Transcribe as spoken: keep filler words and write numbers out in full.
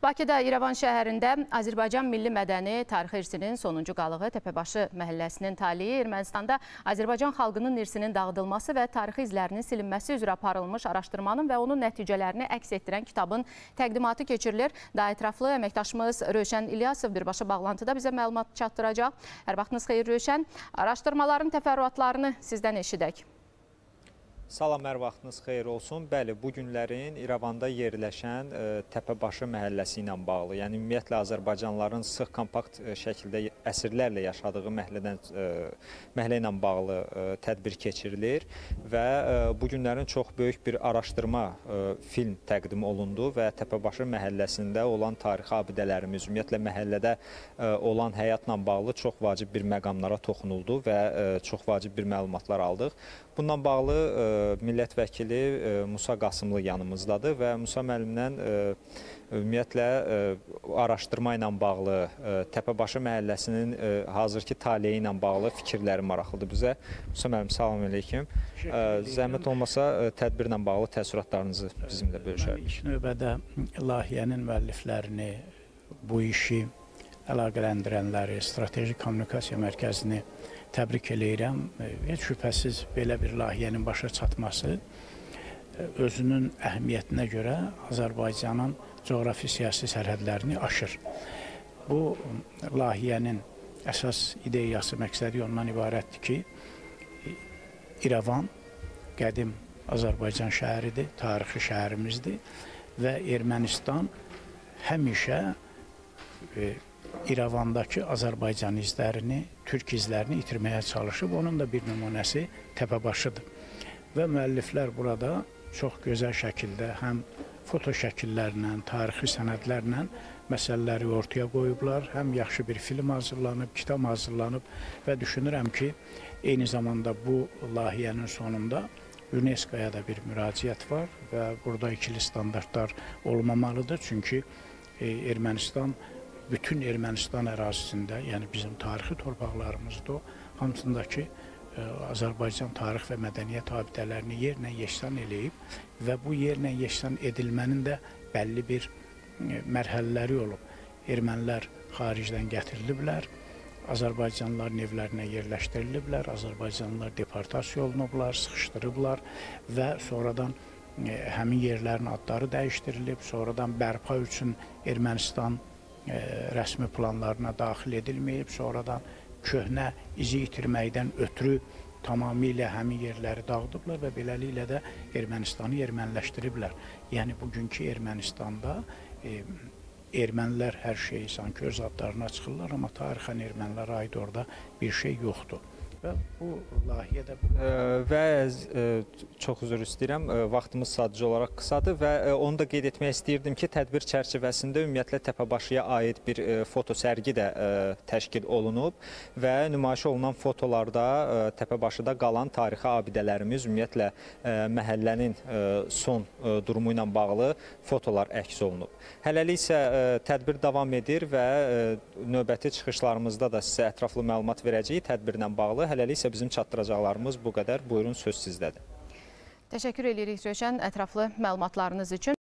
Bakıda İrəvan şəhərində Azərbaycan Milli Mədəni Tarixi İrsinin sonuncu qalığı Təpəbaşı məhəlləsinin taliyi Ermənistanda Azərbaycan xalqının irsinin dağıdılması və tarixi izlərinin silinməsi üzrə aparılmış araşdırmanın və onun nəticələrini əks etdirən kitabın təqdimatı keçirilir. Daha ətraflı əməkdaşımız Rövşən İlyasov birbaşa bağlantıda bizə məlumat çatdıracaq. Hər vaxtınız xeyir Rövşən. Araşdırmaların təfərrüatlarını sizdən eşidək. Salam, hər vaxtınız xeyir olsun. Bəli, bu günlərin İrəvanda yerləşən e, Təpəbaşı məhəlləsi ilə bağlı, yəni ümumiyyətlə Azərbaycanlıların sıx kompakt e, şəkildə əsrlərlə yaşadığı məhəllədən e, məhəllə ilə bağlı e, tədbir keçirilir və e, bu günlərin çox böyük bir araşdırma e, film təqdim olundu və Təpəbaşı məhəlləsində olan tarixi abidələrimiz, ümumiyyətlə məhəllədə e, olan həyatla bağlı çox vacib bir məqamlara toxunuldu və e, çox vacib bir məlumatlar aldıq. Bundan bağlı e, millət vəkili Musa Qasımlı yanımızdadır və Musa müəllimdən ümumiyyətlə araşdırma ilə bağlı, Təpəbaşı məhəlləsinin hazırki taleyi ilə bağlı fikirləri maraqlıdır bizə. Musa müəllim, salam aleyküm. Zəhmət olmasa tədbirlə bağlı təəssüratlarınızı bizimlə bölüşərdik. İlk növbədə layihənin müəlliflərini, bu işi əlaqələndirənləri, strateji kommunikasiya mərkəzini təbrik eləyirəm. Heç şübhəsiz belə bir layihənin başa çatması özünün əhəmiyyətinə görə Azərbaycanın coğrafi-siyasi sərhədlərini aşır. Bu layihənin əsas ideyası, məqsədi ondan ibarətdir ki, İrəvan qədim Azərbaycan şəhəridir, tarixi şəhərimizdir və Ermənistan həmişə İrəvandakı Azərbaycan izlərini, türk izlərini itirməyə çalışıb. Onun da bir nümunəsi Təpəbaşıdır. Və müəlliflər burada çox gözəl şəkildə həm foto şəkillərlə, tarixi sənədlərlə məsələləri ortaya qoyublar. Həm yaxşı bir film hazırlanıb, kitab hazırlanıb və düşünürəm ki, eyni zamanda bu layihənin sonunda UNESCO-ya da bir müraciət var və burada ikili standartlar olmamalıdır. Çünki Ermənistan bütün Ermənistan ərazisində, yəni bizim tarixi torpaqlarımızda o, hamısındakı e, Azərbaycan tarix və mədəniyyət abidələrini yerlə yeşsan eləyib və bu yerlə yeşsan edilmənin də bəlli bir e, mərhələləri olub. Ermənilər xaricdən gətiriliblər, Azərbaycanlıların evlərinə yerləşdiriliblər, Azərbaycanlılar deportasiya olunublar, sıxışdırıblar və sonradan e, həmin yerlərin adları dəyişdirilib, sonradan bərpa üçün Ermənistan rəsmi planlarına daxil edilməyib, sonradan köhnə izi itirməkdən ötürü tamamilə həmin yerləri dağıdıblar və beləliklə də Ermənistanı erməniləşdiriblər. Yəni, bugünkü Ermənistanda e, ermənilər hər şeyi sanki öz adlarına çıxırlar, amma tarixən ermənilərə aid orada bir şey yoxdur. Və bu layihədə bu... Və çox üzr istəyirəm, vaxtımız sadəcə olaraq qısadır və onu da qeyd etmək istəyirdim ki, tədbir çərçivəsində ümumiyyətlə Təpəbaşıya aid bir foto sərgi də təşkil olunub və nümayiş olunan fotolarda Təpəbaşıda qalan tarixi abidələrimiz, ümumiyyətlə məhəllənin son durumu ilə bağlı fotolar əks olunub. Hələlik isə tədbir davam edir və növbəti çıxışlarımızda da sizə ətraflı məlumat verəcəyik tədbirlə bağlı. Hələlik isə bizim çatdıracaqlarımız bu qədər. Buyurun, söz sizdədir. Təşəkkür edirik Rövşən ətraflı məlumatlarınız üçün.